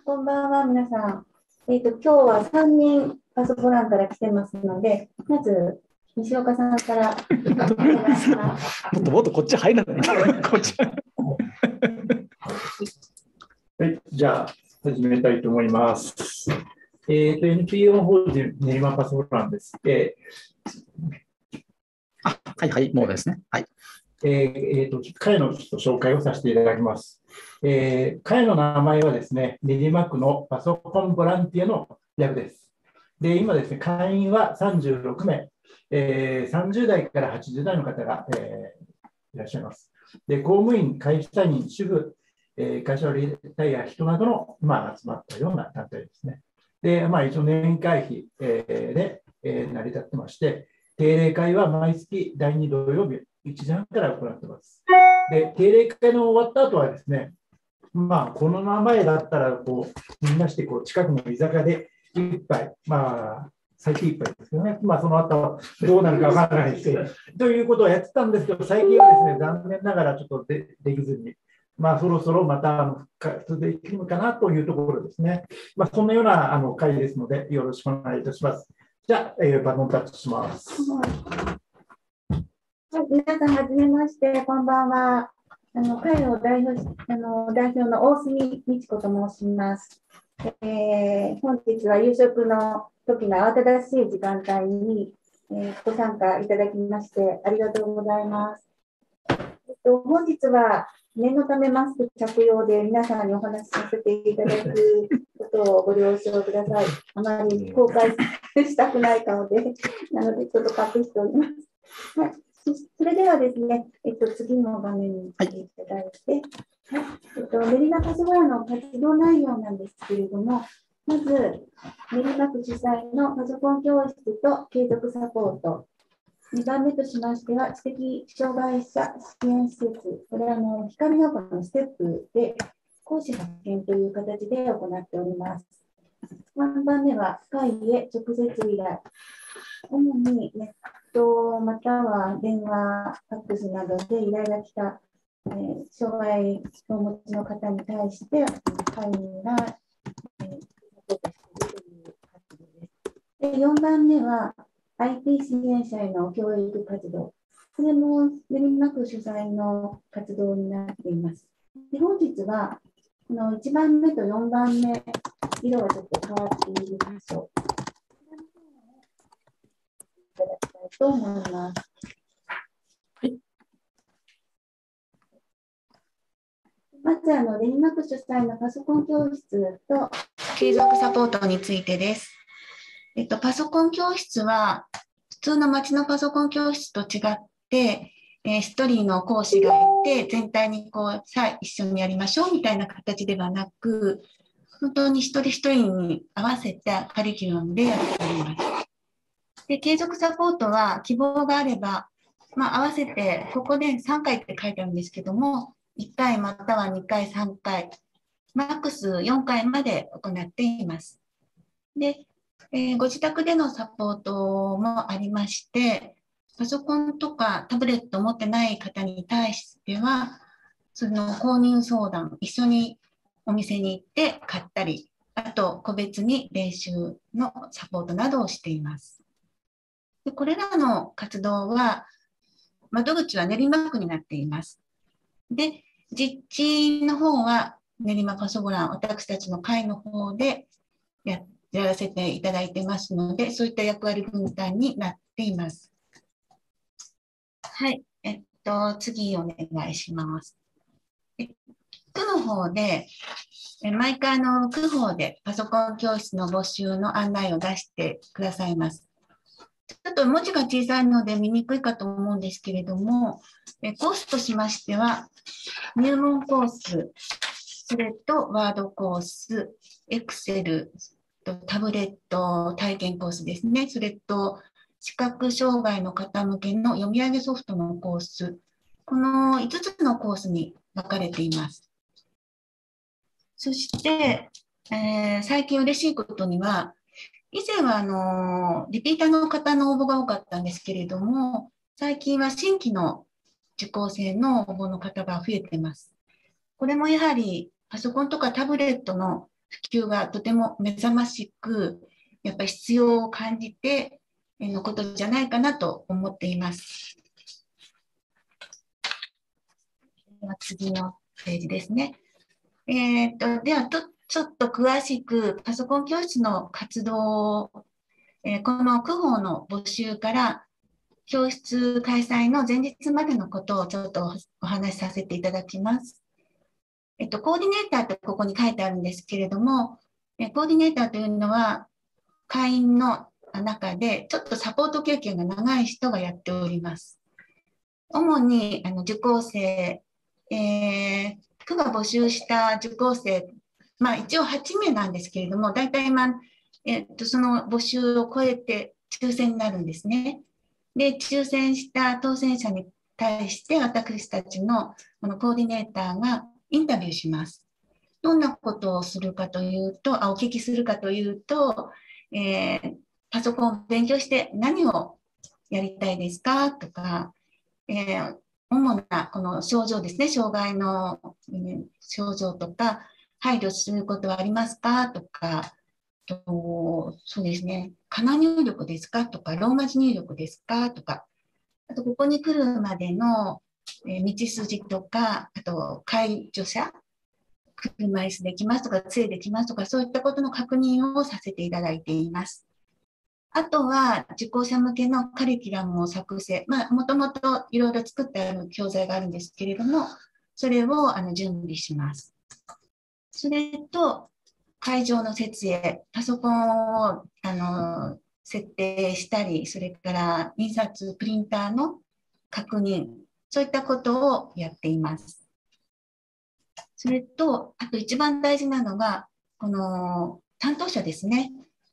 こんばんは、皆さん。今日は3人パソコン欄から来てますので、まず西岡さんからお願いします。 もっとこっち入らないこっち。 はい、じゃあ始めたいと思います。NPO 法人練馬パソコン欄です。 はいはい、もうですね。はい。 会の紹介をさせていただきます。会の名前はですね、練馬区のパソコンボランティアの略です。で、今ですね、会員は36名、30代から80代の方が、いらっしゃいます。で、公務員、会社員、主婦、会社をリタイア人などの、集まったような団体ですね。で、一応年会費、で、成り立ってまして、定例会は毎月第2土曜日1時半から行っています。で、定例会の終わった後はですね、コロナ前だったらみんなして近くの居酒屋で一杯、最近一杯ですよね、その後どうなるかわからないですけど、ということをやってたんですけど、最近はですね、残念ながらちょっとできずに、そろそろまた復活できるのかなというところですね。そんなような会ですので、よろしくお願いいたします。じゃあ、バトンタッチします。 はい、皆さん、はじめまして、こんばんは。会を代表の大隅美智子と申します。本日は夕食の時の慌ただしい時間帯に、ご参加いただきましてありがとうございます。本日は念のためマスク着用で皆さんにお話しさせていただくことをご了承ください。あまり公開したくない顔で、なのでちょっと隠しております。はい、それではですね、次の画面に行っていただいて、練馬パソコンの活動内容なんですけれども、まず、練馬区主催のパソコン教室と継続サポート。2番目としましては、知的障害者支援施設、これは光の子のステップで講師発見という形で行っております。3番目は、会へ直接依頼。主にネットまたは電話、ファックスなどで依頼が来た、障害をお持ちの方に対して、会員が、サポートしているという活動です。で、4番目は、IT 支援者への教育活動。これも練馬区主催の活動になっています。で、本日は、この1番目と4番目、色はちょっと変わっているでしょう。いただきたいと思います。はい、まず、練馬区主催のパソコン教室と継続サポートについてです。パソコン教室は、普通の町のパソコン教室と違って、一人の講師がいて、全体にさあ一緒にやりましょうみたいな形ではなく、本当に一人一人に合わせたカリキュラムでやっております。で、継続サポートは希望があれば、合わせて、ここで3回って書いてあるんですけども、1回または2回、3回、マックス4回まで行っています。で、ご自宅でのサポートもありまして、パソコンとかタブレットを持ってない方に対しては、その購入相談、一緒にお店に行って買ったり、あと個別に練習のサポートなどをしています。で、これらの活動は、窓口は練馬区になっています。で、実地の方は練馬パソコン欄、私たちの会の方でやらせていただいてますので、そういった役割分担になっています。はい、次お願いします。区の方で、毎回区方でパソコン教室の募集の案内を出してくださいます。ちょっと文字が小さいので見にくいかと思うんですけれども、コースとしましては、入門コース、それとワードコース、エクセル、タブレット体験コースですね。それと視覚障害の方向けの読み上げソフトのコース。この5つのコースに分かれています。そして、最近嬉しいことには、以前はリピーターの方の応募が多かったんですけれども、最近は新規の受講生の応募の方が増えています。これもやはりパソコンとかタブレットの普及がとても目覚ましく、やっぱり必要を感じてのことじゃないかなと思っています。では次のページですね。ではちょっと詳しくパソコン教室の活動を、この区法の募集から教室開催の前日までのことをちょっとお話しさせていただきます。コーディネーターってここに書いてあるんですけれども、コーディネーターというのは会員の中でちょっとサポート経験が長い人がやっております。主に受講生、区が募集した受講生、一応8名なんですけれども、大体その募集を超えて抽選になるんですね。で、抽選した当選者に対して私たちのこのコーディネーターがインタビューします。どんなことをするかというと、お聞きするかというと、パソコンを勉強して何をやりたいですかとか、主なこの症状ですね、障害の、症状とか、配慮することはありますかとか、そうですね、かな入力ですかとか、ローマ字入力ですかとか、あとここに来るまでの道筋とか、あと介助者、車椅子できますとか、杖できますとか、そういったことの確認をさせていただいています。あとは、受講者向けのカリキュラムを作成、もともといろいろ作ってある教材があるんですけれども、それを準備します。それと、会場の設営、パソコンを設定したり、それから印刷、プリンターの確認、そういったことをやっています。それと、あと一番大事なのが、この担当者ですね。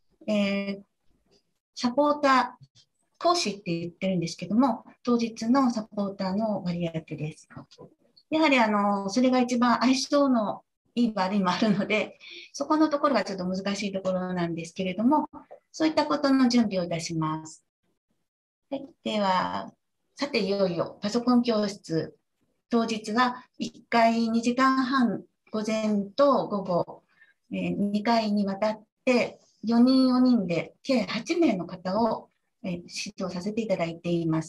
サポーター、講師って言ってるんですけども、当日のサポーターの割当です。やはりそれが一番相性のいい悪いもあるので、そこのところがちょっと難しいところなんですけれども、そういったことの準備をいたします。はい、では、さていよいよパソコン教室、当日は1回2時間半、午前と午後、2回にわたって4人4人で計8名の方を指導させていただいています。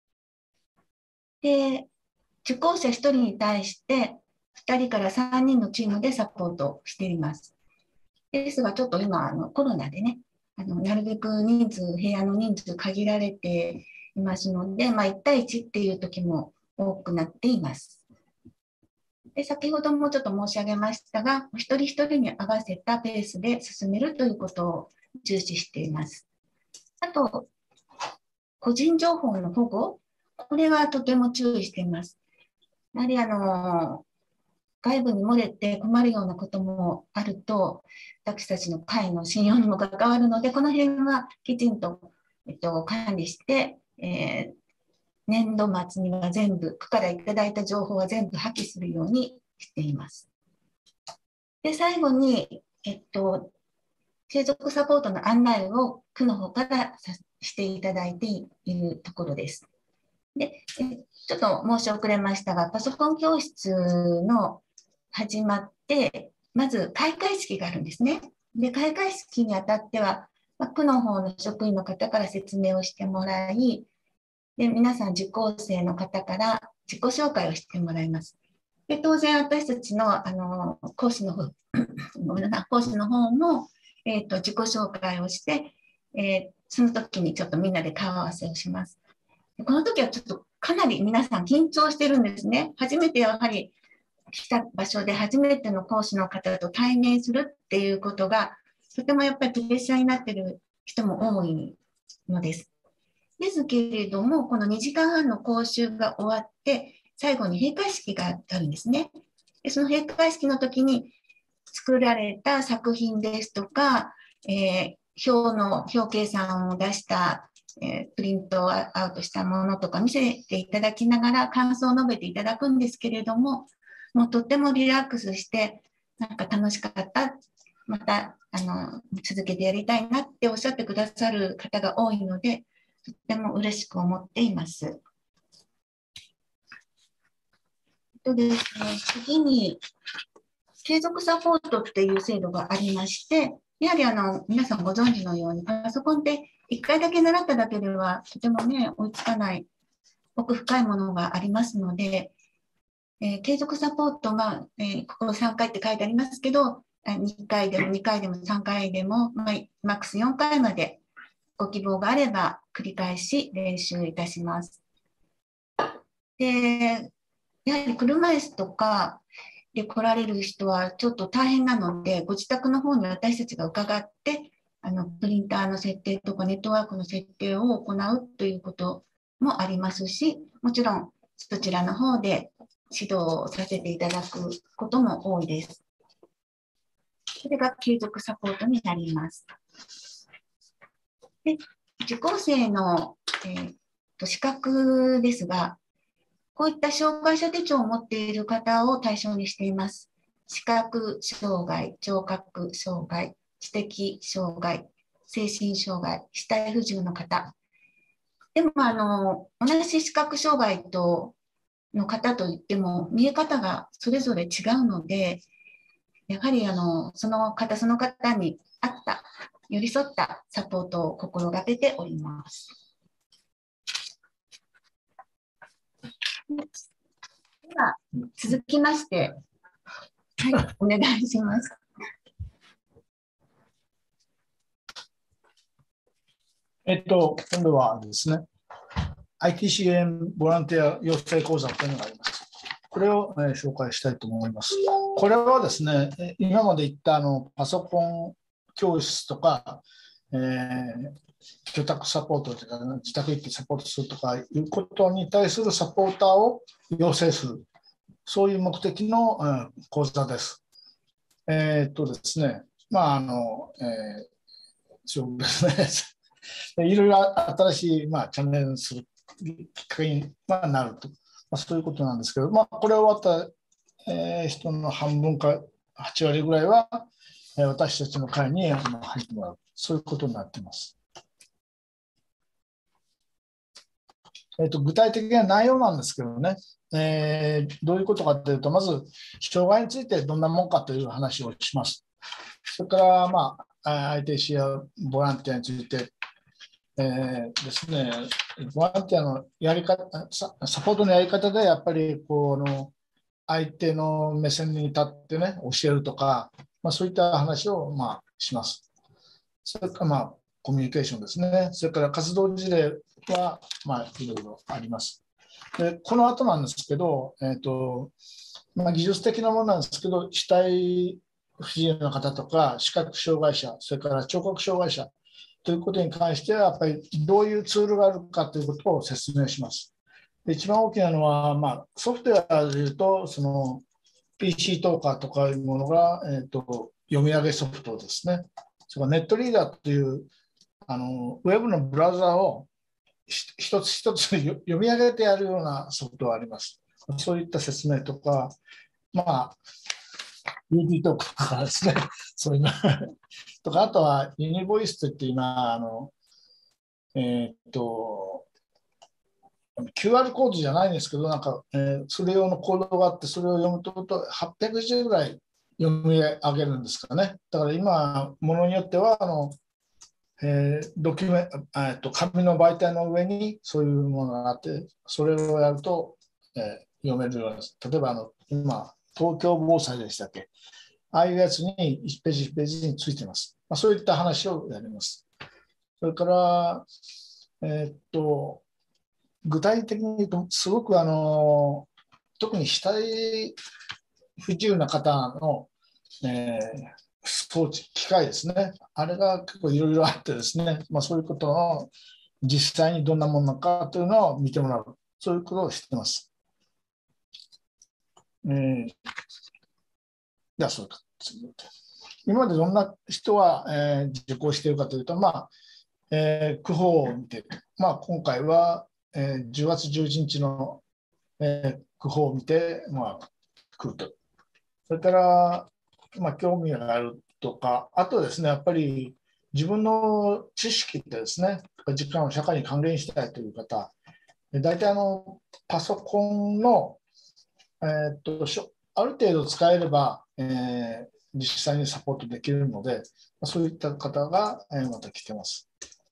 で、受講者1人に対して2人から3人のチームでサポートしています。ですが、ちょっと今、コロナでね、なるべく部屋の人数限られていますので、1対1っていう時も多くなっています。で、先ほどもちょっと申し上げましたが、一人一人に合わせたペースで進めるということを重視しています。あと、個人情報の保護、これはとても注意しています。やはり外部に漏れて困るようなこともあると、私たちの会の信用にも関わるので、この辺はきちんと、管理して、年度末には全部、区からいただいた情報は全部破棄するようにしています。で、最後に、継続サポートの案内を区の方からしていただいているところです。で、ちょっと申し遅れましたが、パソコン教室の始まって、まず開会式があるんですね。で、開会式にあたっては、区の方の職員の方から説明をしてもらい、で、皆さん受講生の方から自己紹介をしてもらいます。で、当然私たちの、講師の方、講師の方も、自己紹介をして、その時にちょっとみんなで顔合わせをします。この時はちょっとかなり皆さん緊張してるんですね。初めてやはり来た場所で初めての講師の方と対面するっていうことが、とてもやっぱりプレッシャーになってる人も多いのです。ですけれども、この2時間半の講習が終わって、最後に閉会式があるんですね。でその閉会式の時に作られた作品ですとか、表計算を出したプリントアウトしたものとか見せていただきながら感想を述べていただくんですけれども、もうとってもリラックスして、なんか楽しかった、また続けてやりたいなっておっしゃってくださる方が多いので、とっても嬉しく思っています。ですね、次に、 継続サポートっていう制度がありまして、やはり皆さんご存知のように、パソコンって1回だけ習っただけではとてもね、追いつかない奥深いものがありますので、継続サポートが、ここ3回って書いてありますけど、1回でも2回でも3回でも、マックス4回までご希望があれば繰り返し練習いたします。で、やはり車椅子とかで来られる人はちょっと大変なので、ご自宅の方に私たちが伺って、プリンターの設定とかネットワークの設定を行うということもありますし、もちろんそちらの方で指導をさせていただくことも多いです。それが継続サポートになります。で、受講生の、資格ですが、こういった障害者手帳を持っている方を対象にしています。視覚障害、聴覚障害、知的障害、精神障害、肢体不自由の方。でも同じ視覚障害の方といっても見え方がそれぞれ違うので、やはりその方その方に合った寄り添ったサポートを心がけております。では続きまして、はい、お願いします。 今度はですね、IT 支援ボランティア養成講座というのがあります。これを、紹介したいと思います。これはですね、今まで言ったパソコン教室とか、居宅サポートというか、自宅行ってサポートするとかいうことに対するサポーターを養成する、そういう目的の、講座です。ですね、そうですね、いろいろ新しい、チャレンジするきっかけになると、そういうことなんですけど、これ終わった、人の半分か8割ぐらいは、私たちの会に入ってもらう、そういうことになっています。具体的な内容なんですけどね、どういうことかというと、まず、障害についてどんなもんかという話をします。それから、IT 支援ボランティアについて、ですね、ボランティアのやり方、サポートのやり方でやっぱり相手の目線に立ってね、教えるとか、そういった話をします。それからコミュニケーションですね。それから活動事例はいろいろあります。で、この後なんですけど、技術的なものなんですけど、肢体不自由な方とか、視覚障害者、それから聴覚障害者ということに関しては、やっぱりどういうツールがあるかということを説明します。で、一番大きなのは、ソフトウェアでいうと、PC トーカーとかいうものが、読み上げソフトですね。それからネットリーダーというウェブのブラウザを一つ一つ読み上げてやるようなソフトがあります。そういった説明とか、UD トークとかですね、そういうのとか、あとはユニボイスといって今、QR コードじゃないんですけど、それ用のコードがあって、それを読むと810ぐらい読み上げるんですかね。だから今、ものによっては紙の媒体の上にそういうものがあって、それをやると、読めるようです。例えば今、東京防災でしたっけ、ああいうやつに1ページ1ページについています。そういった話をやります。それから、具体的に言うと、すごく特に肢体不自由な方の、装置、機械ですね、あれが結構いろいろあってですね、そういうことを実際にどんなものかというのを見てもらう、そういうことをしています。では、そうか。今までどんな人は、受講しているかというと、区法を見て、今回は、10月11日の、区法を見て、来ると。それから、興味があるとか、あとですね、やっぱり自分の知識でですね、時間を社会に還元したいという方、大体パソコンの、ある程度使えれば、 実際にサポートできるので、そういった方がまた来てます。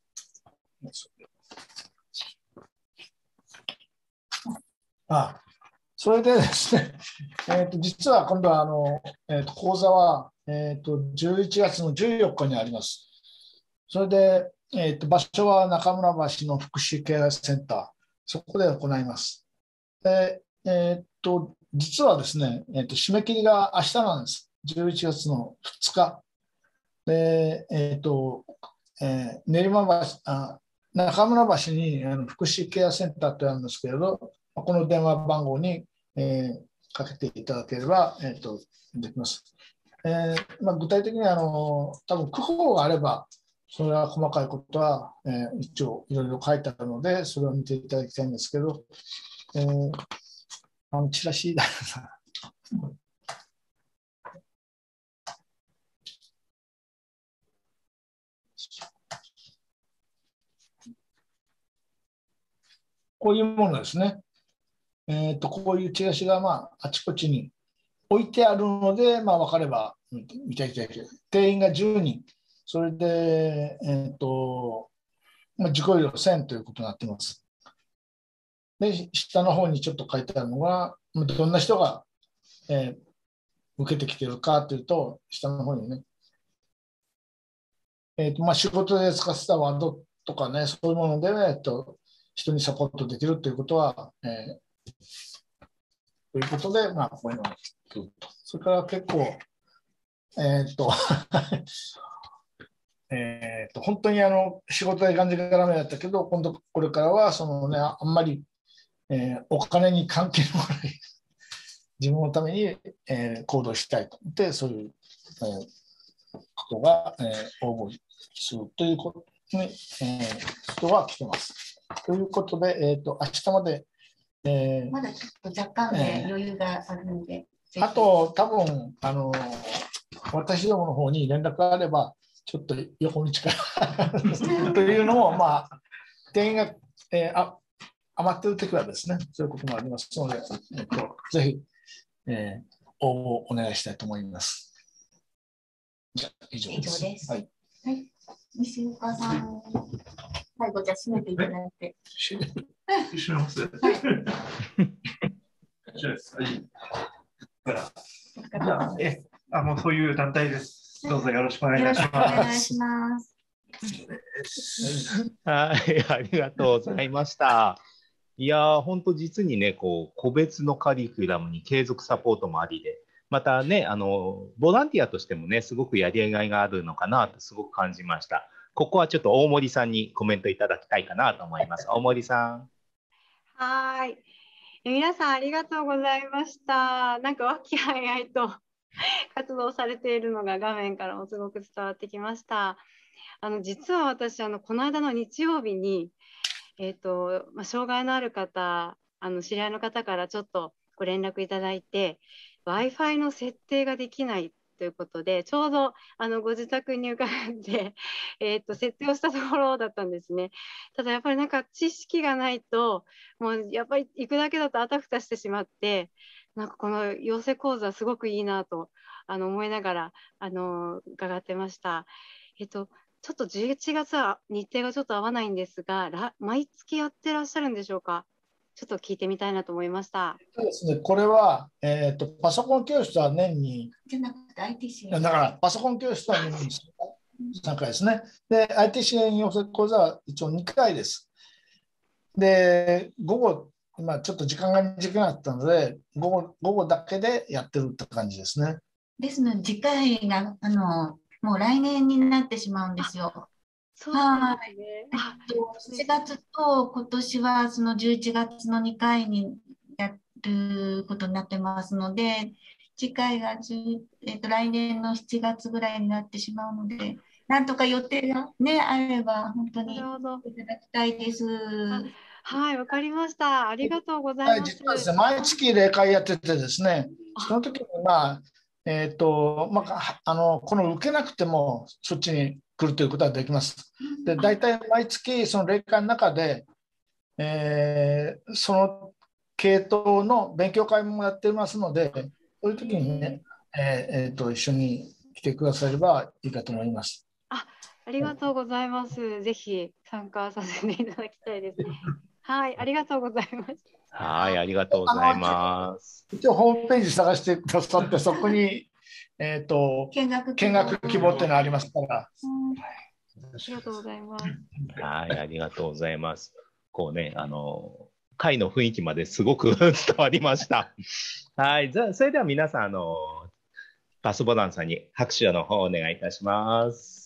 それでですね、実は今度は講座は、11月の14日にあります。それで、場所は中村橋の福祉ケアセンター、そこで行います。で実はですね、締め切りが明日なんです。11月の2日。で、練馬橋、中村橋に福祉ケアセンターってあるんですけれど、この電話番号に、かけていただければ、できます。具体的に多分区法があれば、それは細かいことは、一応いろいろ書いてあるので、それを見ていただきたいんですけど、チラシだな。こういうものですね。こういうチラシが、あちこちに置いてあるので、分かれば見ていただける。定員が10人。それで、受講料1000ということになっています。で、下の方にちょっと書いてあるのが、どんな人が、受けてきているかというと、下の方にね、仕事で使ってたワードとかね、そういうもので、人にサポートできるということは、ということで、こういうのが来ると。それから結構、本当に仕事でがんじがらめだったけど、今度これからはあんまり、お金に関係のない自分のために、行動したいと思って、そういう、ことが、応募するということに、人が来てます。ということで、明日まで、 まだちょっと若干で余裕があるので。 あと、多分私どもの方に連絡があれば、ちょっと横道からというのも、定員が、余っているときはですね、そういうこともありますので、ぜひ、応募お願いしたいと思います。じゃあ、以上です。 です。 はい。 はい。西岡さん、最後、じゃあ締めていただいて。 締めます。はい。じゃあ、そういう団体です。どうぞよろしくお願いします。 お願いします。 はい、ありがとうございました。いやー、本当実にね、個別のカリキュラムに継続サポートもありで、またね、ボランティアとしてもね、すごくやりがいがあるのかなとすごく感じました。ここはちょっと大森さんにコメントいただきたいかなと思います。大森さん。 はい。皆さんありがとうございました。なんか和気あいあいと活動されているのが画面からもすごく伝わってきました。実は私、この間の日曜日に、障害のある方、知り合いの方からちょっとご連絡いただいて、Wi-Fi の設定ができないということで、ちょうどご自宅に伺って設定をしたところだったんですね。ただやっぱりなんか知識がないと、もうやっぱり行くだけだとあたふたしてしまって、なんかこの養成講座すごくいいなと思いながら伺ってました。ちょっと11月は日程がちょっと合わないんですが、毎月やってらっしゃるんでしょうか。ちょっと聞いてみたいなと思いました。 そうですね、これは、パソコン教室は年に、 じゃなくて IT 支援。 だからパソコン教室は年に3回ですね。で、IT 支援養成講座は一応2回です。で、午後、今ちょっと時間が短くなったので、午後だけでやってるって感じですね。 ですので、次回がもう来年になってしまうんですよ。 そうですね。 7月と今年はその11月の2回にやることになってますので、次回が来年の7月ぐらいになってしまうので、なんとか予定が、ね、あれば本当にいただきたいです。 はい、わかりました。ありがとうございます。 実はですね、毎月例会やっててですね、その時にこの受けなくてもそっちに来るということはできます。で、大体毎月その例会の中で、その系統の勉強会もやってますので、そういう時にね、 一緒に来てくださればいいかと思います。 ありがとうございます。ぜひ参加させていただきたいです。はい、ありがとうございます。 はい、ありがとうございます。 一応ホームページ探してくださって、そこに、見学希望っていうのがありますから。 ありがとうございます。 はい、ありがとうございます。こうね、会の雰囲気まですごく伝わりました。はい、じゃあ、それでは皆さん、パスボランさんに拍手の方をお願いいたします。